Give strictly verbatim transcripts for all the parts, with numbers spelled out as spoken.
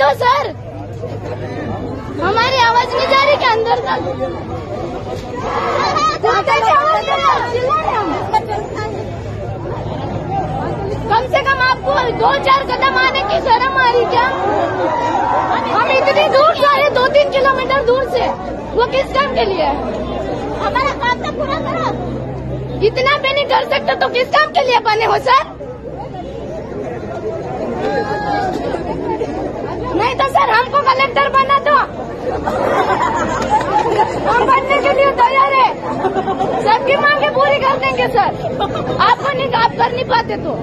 दो सर, हमारी आवाज नहीं जा रही क्या अंदर तक? कम से कम आपको दो चार कदम आने की शर्म आ रही क्या? हम इतनी दूर से आए, दो तीन किलोमीटर दूर से, वो किस काम के लिए? हमारा काम तो पूरा करो। इतना भी नहीं कर सकते तो किस काम के लिए बने हो सर? नहीं तो सर हमको कलेक्टर बना दो, हम बनने के लिए तैयार है, सबकी मांगे पूरी कर देंगे सर। आपको नहीं, आप कर नहीं पाते तो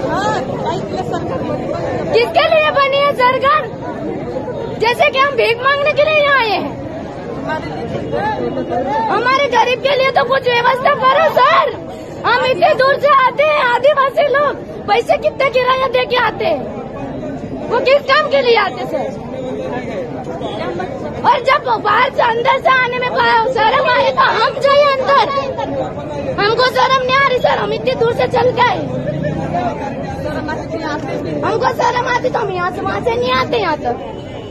किसके लिए बनी है सरकार? जैसे कि हम भीख मांगने के लिए यहाँ आए हैं, हमारे गरीब के लिए तो कुछ व्यवस्था करो सर। हम इतने दूर से आते हैं, आदिवासी लोग पैसे कितना किराया दे के आते हैं, वो किस काम के लिए आते सर? और जब बाहर से अंदर से आने में शर्म आए तो हम जाए अंदर, हमको शर्म नहीं आ रही सर, हम इतनी दूर से चल गए, हमको शर्म आती तो हम यहाँ से वहाँ से नहीं आते यहाँ तक,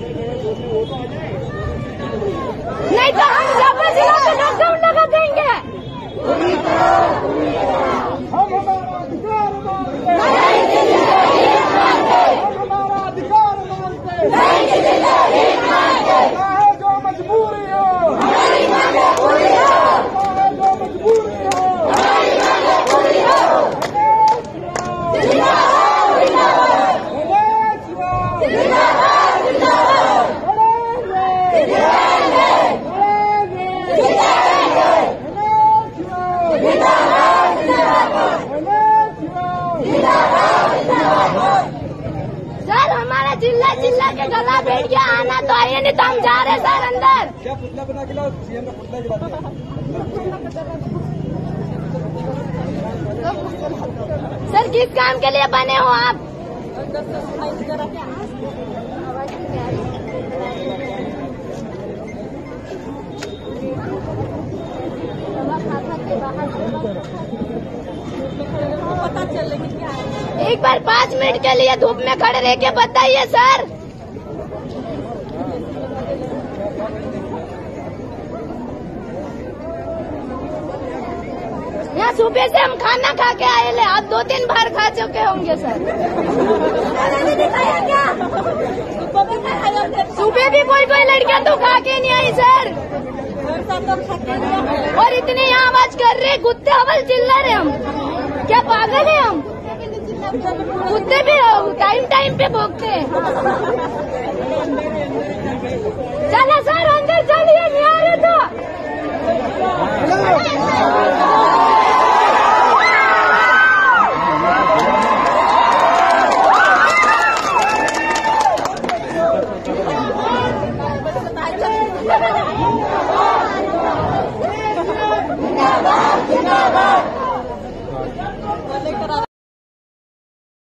नहीं तो हम जबरदस्ती लॉकडाउन लगा देंगे। सर हमारा चिल्ला चिल्ला के गला बैठ गया, आना तो आइए, नहीं तो हम जा रहे सर अंदर। क्या पुतला बना के लाओ, सीएम का पुतला गिरा सर किस काम के लिए बने हो आप? पता चल लेकिन क्या है, एक बार पाँच मिनट के लिए धूप में खड़े रह के बताइए सर। यहाँ सुबह से हम खाना खा के आए ले, आप दो तीन बार खा चुके होंगे सर। क्या सुबह भी कोई कोई लड़कियां तो खा के नहीं आई सर, और इतनी यहाँ आवाज कर रहे, कुत्ते अवल चिल्ला रहे, हम क्या पागल है? हम कुत्ते भी टाइम